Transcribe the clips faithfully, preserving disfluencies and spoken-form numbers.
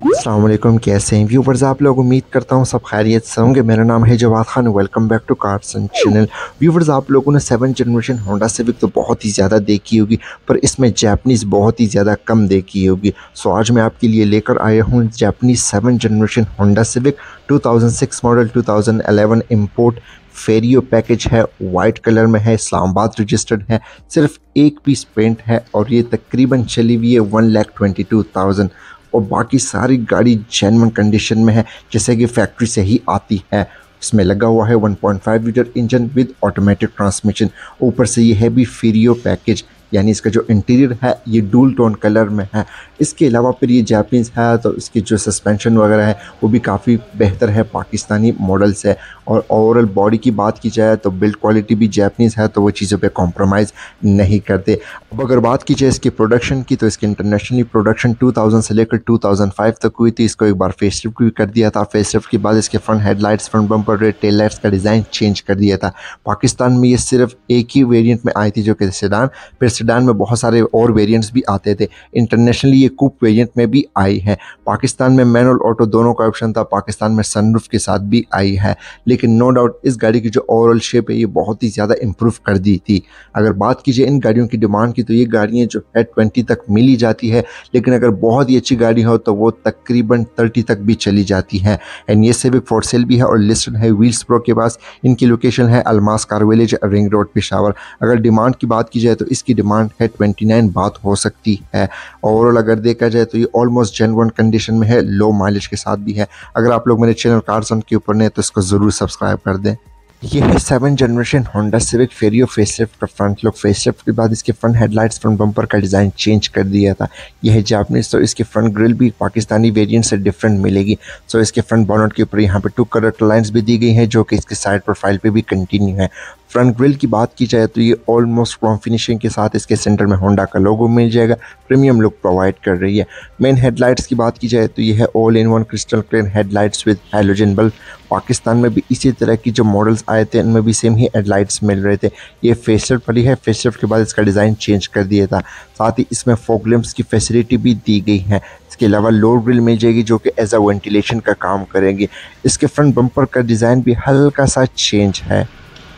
अस्सलाम वालेकुम, कैसे हैं व्यूवर्स आप लोग। उम्मीद करता हूँ सब खैरियत से होंगे। मेरा नाम है Jawad Khan, welcome back to Carson channel. Viewers, आप लोगों ने सेवन जनरेशन होंडा सिविक तो बहुत ही ज़्यादा देखी होगी, पर इसमें जैपनीज़ बहुत ही ज़्यादा कम देखी होगी। सो आज मैं आपके लिए लेकर आया हूँ Japanese seven generation Honda Civic two thousand six model, two thousand eleven import. Ferio package है, वाइट कलर में है, इस्लामाबाद रजिस्टर्ड है, सिर्फ एक पीस पेंट है और ये तकरीबन चली हुई है one lakh twenty two thousand. और बाकी सारी गाड़ी जेन्युइन कंडीशन में है, जैसे कि फैक्ट्री से ही आती है। इसमें लगा हुआ है one point five litre engine with automatic transmission. ऊपर से ये है भी फेरियो पैकेज, यानी इसका जो इंटीरियर है ये डूल टोन कलर में है। इसके अलावा फिर ये जैपनीज़ है तो इसकी जो सस्पेंशन वगैरह है वो भी काफ़ी बेहतर है, पाकिस्तानी मॉडल से। और ओवरऑल बॉडी की बात की जाए तो बिल्ड क्वालिटी भी जैपनीज़ है, तो वो चीज़ों पे कॉम्प्रोमाइज़ नहीं करते। अब अगर बात की जाए इसकी प्रोडक्शन की, तो इसकी इंटरनेशनली प्रोडक्शन टू थाउजेंड से लेकर टू थाउजेंड फाइव तक हुई थी। इसको एक बार फेसलिफ्ट भी कर दिया था। फेसलिफ्ट के बाद इसके front headlights, front bumper, red tail lights का डिज़ाइन चेंज कर दिया था। पाकिस्तान में ये सिर्फ एक ही वेरियंट में आई थी, जो कि सेडान। फिर सेडान में बहुत सारे और वेरिएंट्स भी आते थे। इंटरनेशनली ये कूप वेरिएंट में भी आई है। पाकिस्तान में मैनुअल ऑटो दोनों का ऑप्शन था, पाकिस्तान में सनरूफ के साथ भी आई है। लेकिन नो डाउट इस गाड़ी की जो ओवरऑल शेप है ये बहुत ही ज़्यादा इंप्रूव कर दी थी। अगर बात कीजिए इन गाड़ियों की डिमांड की, तो ये गाड़ियाँ जो है ट्वेंटी तक मिली जाती है, लेकिन अगर बहुत ही अच्छी गाड़ी हो तो वो तकरीबन थर्टी तक भी चली जाती है। एंड ये सिविक फॉर सेल भी है और लिस्टेड है व्हील्स प्रो के पास। इनकी लोकेशन है Almas car village, ring road, Peshawar. अगर डिमांड की बात की जाए तो इसकी डिमांड है ट्वेंटी नाइन बात हो सकती है। ओवरऑल अगर देखा जाए तो ये ऑलमोस्ट जेन्युइन कंडीशन में है, लो माइलेज के साथ भी है। अगर आप लोग मेरे चैनल कार्सन के ऊपर ने तो इसको ज़रूर सब्सक्राइब कर दें। ये है seven generation Honda Civic Ferio facelift का फ्रंट लुक। फेसलिफ्ट के बाद इसके फ्रंट हेडलाइट्स, फ्रंट बम्पर का डिज़ाइन चेंज कर दिया था। यह है जापनीज, तो इसके फ्रंट ग्रिल भी पाकिस्तानी वेरिएंट से डिफरेंट मिलेगी। सो इसके फ्रंट बॉनेट के ऊपर यहाँ पे टू कलर लाइंस भी दी गई हैं, जो कि इसके साइड प्रोफाइल पे भी कंटिन्यू है। फ्रंट ग्रिल की बात की जाए तो ये ऑलमोस्ट क्रोम फिनिशिंग के साथ इसके सेंटर में होंडा का लोगो मिल जाएगा। प्रीमियम लुक प्रोवाइड कर रही है। मेन हेडलाइट्स की बात की जाए तो ये है all in one crystal clear headlights with halogen bulb. Pakistan में भी इसी तरह की जो मॉडल्स आए थे उनमें भी सेम ही हेडलाइट्स मिल रहे थे। ये फेसलिफ्ट वाली है, फेसलिफ्ट के बाद इसका डिज़ाइन चेंज कर दिया था। साथ ही इसमें फॉग लैंप्स की फैसिलिटी भी दी गई है। इसके अलावा लोअर ग्रिल मिल जाएगी, जो कि एज अ वेंटिलेशन का काम करेंगी। इसके फ्रंट बम्पर का डिज़ाइन भी हल्का सा चेंज है।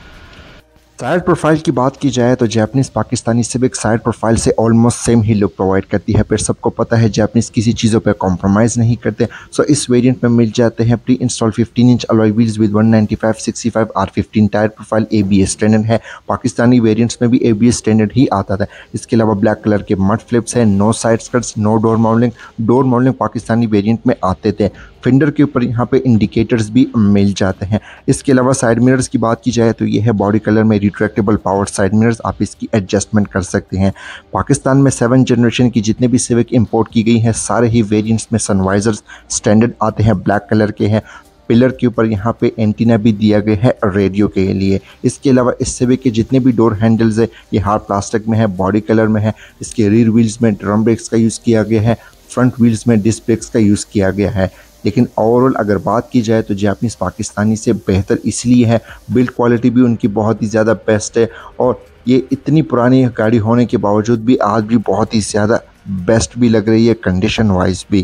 साइड प्रोफाइल की बात की जाए तो Japanese Pakistani Civic side profile से ऑलमोस्ट सेम ही लुक प्रोवाइड करती है। फिर सबको पता है जैपनीज़ किसी चीज़ों पे कॉम्प्रोमाइज़ नहीं करते। सो इस वेरिएंट में मिल जाते हैं pre install fifteen inch alloy wheels with one ninety five sixty five R fifteen tyre profile. ABS standard है, पाकिस्तानी वेरिएंट्स में भी एबीएस स्टैंडर्ड ही आता था। इसके अलावा ब्लैक कलर के मड फ्लिप्स है, no side skirts, no door mounting. Door mounting Pakistani variant में आते थे। फेंडर के ऊपर यहाँ पे इंडिकेटर्स भी मिल जाते हैं। इसके अलावा साइड मिरर्स की बात की जाए तो ये है बॉडी कलर में रिट्रैक्टेबल पावर साइड मिरर्स, आप इसकी एडजस्टमेंट कर सकते हैं। पाकिस्तान में सेवन जनरेशन की जितने भी सिविक इंपोर्ट की गई हैं सारे ही वेरिएंट्स में सनवाइजर्स स्टैंडर्ड आते हैं, ब्लैक कलर के हैं। पिलर के ऊपर यहाँ पे एंटीना भी दिया गया है रेडियो के लिए। इसके अलावा इस सिविक के जितने भी डोर हैंडल्स है ये हार्ड प्लास्टिक में है, बॉडी कलर में है। इसके रियर व्हील्स में ड्रम ब्रेक्स का यूज़ किया गया है, फ्रंट व्हील्स में डिस्क ब्रेक्स का यूज़ किया गया है। लेकिन ओवरऑल अगर बात की जाए तो जैपनीज़ पाकिस्तानी से बेहतर इसलिए है, बिल्ड क्वालिटी भी उनकी बहुत ही ज़्यादा बेस्ट है। और ये इतनी पुरानी गाड़ी होने के बावजूद भी आज भी बहुत ही ज़्यादा बेस्ट भी लग रही है कंडीशन वाइज भी।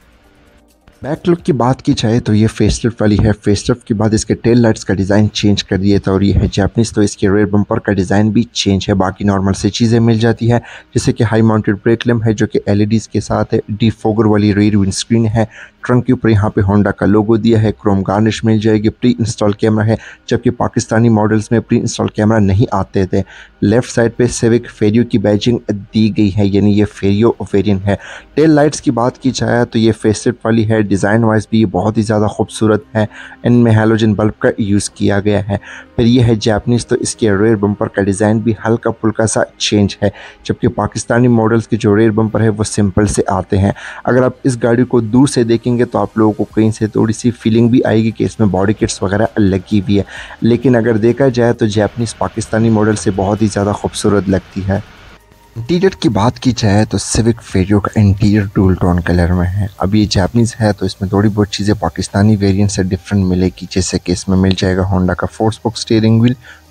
बैक लुक की बात की जाए तो ये फेसलिफ्ट वाली है। फेसलिफ्ट के बाद इसके टेल लाइट्स का डिज़ाइन चेंज कर दिया था और ये है जैपनीज़, तो इसके रेयर बम्पर का डिज़ाइन भी चेंज है। बाकी नॉर्मल से चीज़ें मिल जाती है, जैसे कि हाई माउंटेड ब्रेक लैम्प है जो कि एलईडीज़ के साथ है। डिफोगर वाली रेयर विंडस्क्रीन है। ट्रंक के ऊपर यहाँ पे होंडा का लोगो दिया है। क्रोम गार्निश मिल जाएगी। प्री इंस्टॉल कैमरा है, जबकि पाकिस्तानी मॉडल्स में प्री इंस्टॉल कैमरा नहीं आते थे। लेफ्ट साइड पे सिविक फेरियो की बैजिंग दी गई है, यानी ये फेरियो वेरिएंट है। टेल लाइट्स की बात की जाए तो ये फेसलिफ्ट वाली है। डिज़ाइन वाइज भी ये बहुत ही ज़्यादा खूबसूरत है। इनमें हैलोजन बल्ब का यूज़ किया गया है। फिर ये है जैपनीज़, तो इसके रेयर बम्पर का डिज़ाइन भी हल्का फुल्का सा चेंज है, जबकि पाकिस्तानी मॉडल्स के जो रेयर बम्पर है वो सिंपल से आते हैं। अगर आप इस गाड़ी को दूर से देखेंगे तो आप लोगों को कहीं से थोड़ी सी फीलिंग भी आएगी कि इसमें बॉडी किट्स वगैरह लगी हुई है, लेकिन अगर देखा जाए तो जैपनीज़ पाकिस्तानी मॉडल से बहुत ही ज़्यादा खूबसूरत लगती है। इंटीरियर की बात की जाए तो सिविक फेरियो का इंटीरियर डूल टोन कलर में है। अब ये जैपनीज़ है तो इसमें थोड़ी बहुत चीज़ें पाकिस्तानी वेरिएंट से डिफरेंट मिलेगी, जैसे कि इसमें मिल जाएगा होंडा का four spoke steering wheel,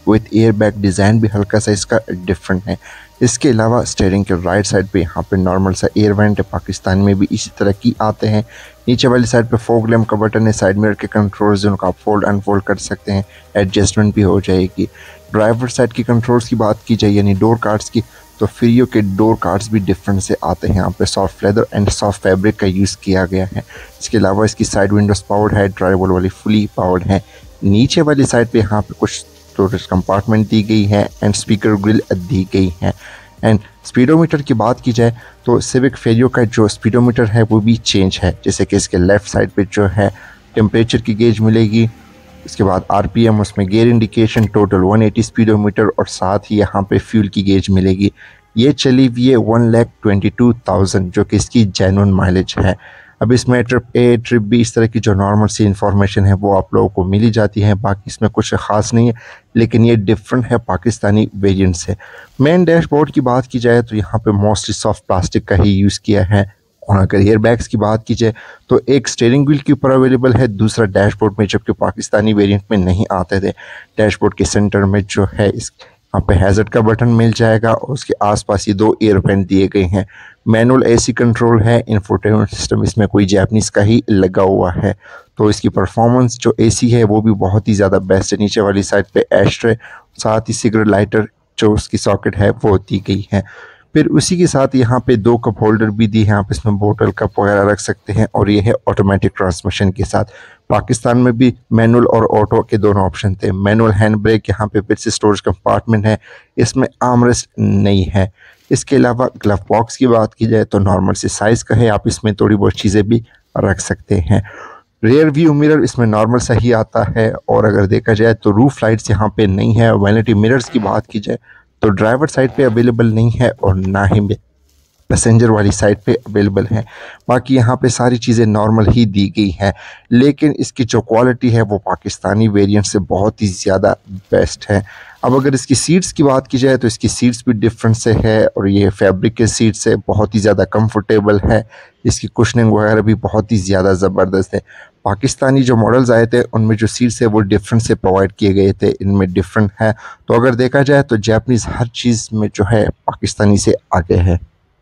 with air bag design भी हल्का सा इसका डिफरेंट है। इसके अलावा स्टीयरिंग के राइट साइड पे यहाँ पे नॉर्मल सा एयर वेंट है, पाकिस्तान में भी इसी तरह की आते हैं। नीचे वाली साइड पे फॉग लैम्प का बटन है, साइड मिरर के कंट्रोल्स जिनको आप फोल्ड अनफोल्ड कर सकते हैं, एडजस्टमेंट भी हो जाएगी। ड्राइवर साइड की कंट्रोल्स की बात की जाए यानी डोर कार्ड्स की, तो फिरियो के डोर कार्ड्स भी डिफरेंट से आते हैं। यहाँ पे soft leather and soft fabric का यूज़ किया गया है। इसके अलावा इसकी साइड विंडोज पावर्ड है, ड्राइवर वाली फुली पावर्ड है। नीचे वाली साइड पे यहाँ पे कुछ स्टोरेज कंपार्टमेंट दी गई है एंड स्पीकर ग्रिल दी गई है। एंड स्पीडोमीटर की बात की जाए तो सिविक फेरियो का जो स्पीडोमीटर है वो भी चेंज है, जैसे कि इसके लेफ़्ट साइड पे जो है टेम्परेचर की गेज मिलेगी, इसके बाद आरपीएम, उसमें गियर इंडिकेशन, टोटल एक सौ अस्सी स्पीडोमीटर और साथ ही यहाँ पे फ्यूल की गेज मिलेगी। ये चली हुई है one lakh twenty two thousand जो कि इसकी जेन्युइन माइलेज है। अब इसमें ट्रिप ए ट्रिप बी इस तरह की जो नॉर्मल सी इन्फॉर्मेशन है वो आप लोगों को मिली जाती है, बाकी इसमें कुछ ख़ास नहीं है, लेकिन ये डिफरेंट है पाकिस्तानी वेरिएंट से। मेन डैशबोर्ड की बात की जाए तो यहाँ पे मोस्टली सॉफ्ट प्लास्टिक का ही यूज़ किया है। और अगर एयर बैग्स की बात की जाए तो एक स्टीयरिंग व्हील के ऊपर अवेलेबल है, दूसरा डैशबोर्ड में, जबकि पाकिस्तानी वेरिएंट में नहीं आते थे। डैशबोर्ड के सेंटर में जो है इस यहाँ पे हैजर्ड का बटन मिल जाएगा और उसके आसपास ये दो एयर वेंट दिए गए हैं। मैनुअल एसी कंट्रोल है, इंफोटेनमेंट सिस्टम इसमें कोई जापानीज़ का ही लगा हुआ है, तो इसकी परफॉर्मेंस जो एसी है वो भी बहुत ही ज़्यादा बेस्ट है। नीचे वाली साइड पे एस्ट्रे, साथ ही सिगरेट लाइटर जो उसकी सॉकेट है वो दी गई है। फिर उसी के साथ यहाँ पे दो कप होल्डर भी दी है, आप इसमें बोतल कप वगैरह रख सकते हैं, और ये है ऑटोमेटिक ट्रांसमिशन के साथ। पाकिस्तान में भी मैनुअल और ऑटो के दोनों ऑप्शन थे। मैनुअल हैंड ब्रेक, यहाँ पे फिर से स्टोरेज कंपार्टमेंट है, इसमें आर्मरेस्ट नहीं है। इसके अलावा ग्लव बॉक्स की बात की जाए तो नॉर्मल से साइज़ का है, आप इसमें थोड़ी बहुत चीज़ें भी रख सकते हैं। रेयर व्यू मिरर इसमें नॉर्मल सा ही आता है, और अगर देखा जाए तो रूफ लाइट्स यहाँ पे नहीं है। वैनिटी मिरर्स की बात की जाए तो ड्राइवर साइड पे अवेलेबल नहीं है और ना ही पैसेंजर वाली साइड पे अवेलेबल है। बाकी यहाँ पे सारी चीज़ें नॉर्मल ही दी गई हैं, लेकिन इसकी जो क्वालिटी है वो पाकिस्तानी वेरिएंट से बहुत ही ज़्यादा बेस्ट है। अब अगर इसकी सीट्स की बात की जाए तो इसकी सीट्स भी डिफरेंट से है, और ये फैब्रिक के सीट्स है, बहुत ही ज़्यादा कंफर्टेबल है। इसकी कुशनिंग वगैरह भी बहुत ही ज़्यादा ज़बरदस्त है। पाकिस्तानी जो मॉडल्स आए थे उनमें जो सीट्स है वो डिफरेंट से प्रोवाइड किए गए थे, इनमें डिफरेंट है। तो अगर देखा जाए तो जापानीज़ हर चीज़ में जो है पाकिस्तानी से आगे है।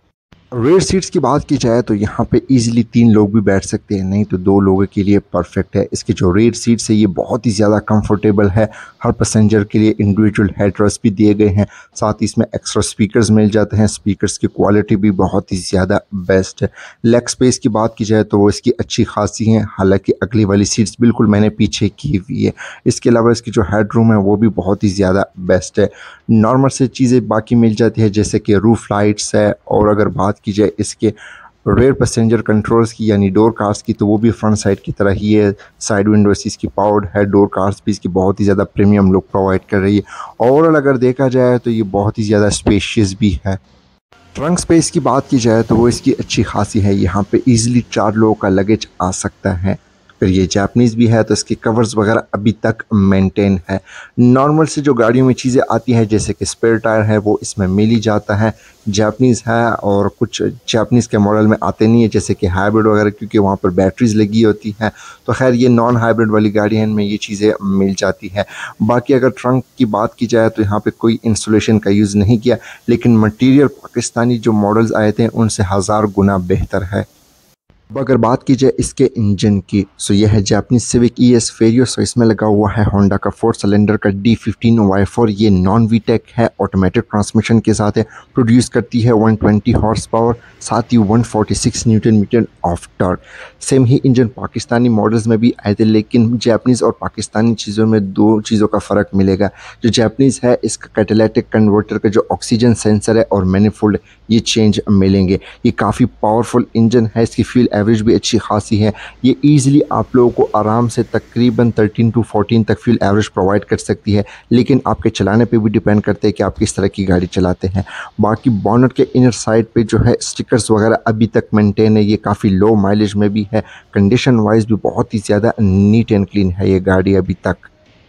रेयर सीट्स की बात की जाए तो यहाँ पे इजीली तीन लोग भी बैठ सकते हैं, नहीं तो दो लोगों के लिए परफेक्ट है। इसके जो रेयर सीट्स है ये बहुत ही ज़्यादा कंफर्टेबल है। हर पैसेंजर के लिए इंडिविजुअल हेडरेस्ट भी दिए गए हैं, साथ ही इसमें एक्स्ट्रा स्पीकर्स मिल जाते हैं। स्पीकर्स की क्वालिटी भी बहुत ही ज़्यादा बेस्ट है। लेग स्पेस की बात की जाए तो वो इसकी अच्छी खासी है, हालांकि अगली वाली सीट्स बिल्कुल मैंने पीछे की हुई है। इसके अलावा इसकी जो हेड रूम है वो भी बहुत ही ज़्यादा बेस्ट है। नॉर्मल से चीज़ें बाकी मिल जाती है, जैसे कि रूफ लाइट्स है, और अगर बात की जाए इसके रेयर पैसेंजर कंट्रोल्स की यानी डोर कार्ड्स की तो वो भी फ्रंट साइड की तरह ही है। साइड विंडोज इसकी पावर्ड है, डोर कार्ड्स भी इसकी बहुत ही ज़्यादा प्रीमियम लुक प्रोवाइड कर रही है। ओवरऑल अगर देखा जाए तो ये बहुत ही ज़्यादा स्पेशियस भी है। ट्रंक स्पेस की बात की जाए तो वो इसकी अच्छी खासी है, यहाँ पे इजीली चार लोगों का लगेज आ सकता है। फिर ये जापानीज़ भी है तो इसके कवर्स वगैरह अभी तक मेंटेन है। नॉर्मल से जो गाड़ियों में चीज़ें आती हैं जैसे कि स्पेयर टायर है वो इसमें मिल ही जाता है, जापानीज़ है, और कुछ जापानीज़ के मॉडल में आते नहीं है जैसे कि हाइब्रिड वगैरह, क्योंकि वहाँ पर बैटरीज लगी होती हैं। तो खैर ये नॉन हाइब्रिड वाली गाड़ी है, इनमें ये चीज़ें मिल जाती है। बाकी अगर ट्रंक की बात की जाए तो यहाँ पर कोई इंसुलेशन का यूज़ नहीं किया, लेकिन मटीरियल पाकिस्तानी जो मॉडल्स आए थे उनसे हज़ार गुना बेहतर है। अब अगर बात की जाए इसके इंजन की, सो यह है Japanese Civic E S Ferio. So इसमें लगा हुआ है होंडा का फोर सिलेंडर का डी फिफ्टीन वाई फोर। ये नॉन वीटेक है, ऑटोमेटिक ट्रांसमिशन के साथ है, प्रोड्यूस करती है वन ट्वेंटी हॉर्स पावर, साथ ही one forty six newton metre of torque. Same ही इंजन पाकिस्तानी मॉडल्स में भी आए थे, लेकिन जापानीज़ और पाकिस्तानी चीज़ों में दो चीज़ों का फ़र्क मिलेगा। जो जापानीज़ है इसका कैटालिटिक कन्वर्टर का जो ऑक्सीजन सेंसर है और मैनिफोल्ड ये चेंज मिलेंगे। ये काफ़ी पावरफुल इंजन है, इसकी फ्यूल एवरेज भी अच्छी खासी है। ये ईज़िली आप लोगों को आराम से तकरीबन थर्टीन टू फोर्टीन तक फ्यूल एवरेज प्रोवाइड कर सकती है, लेकिन आपके चलाने पे भी डिपेंड करते हैं कि आप किस तरह की गाड़ी चलाते हैं। बाकी बॉनेट के इनर साइड पे जो है स्टिकर्स वगैरह अभी तक मेंटेन है, ये काफ़ी लो माइलेज में भी है। कंडीशन वाइज भी बहुत ही ज़्यादा नीट एंड क्लीन है ये गाड़ी अभी तक।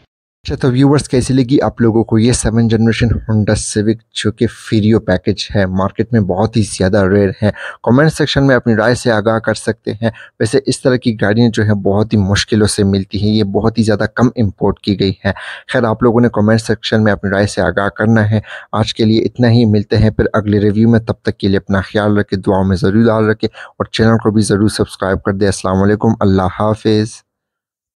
अच्छा तो व्यूवर्स कैसी लगी आप लोगों को ये सेवन जनरेशन होंडा सिविक जो कि फीरियो पैकेज है, मार्केट में बहुत ही ज़्यादा रेयर है। कमेंट सेक्शन में अपनी राय से आगाह कर सकते हैं। वैसे इस तरह की गाड़ियाँ जो है बहुत ही मुश्किलों से मिलती हैं, ये बहुत ही ज़्यादा कम इंपोर्ट की गई है। खैर आप लोगों ने कमेंट सेक्शन में अपनी राय से आगाह करना है। आज के लिए इतना ही, मिलते हैं फिर अगले रिव्यू में। तब तक के लिए अपना ख्याल रखें, दुआओं में ज़रूर याद रखें और चैनल को भी ज़रूर सब्सक्राइब कर दें। अस्सलाम वालेकुम, अल्लाह हाफिज़।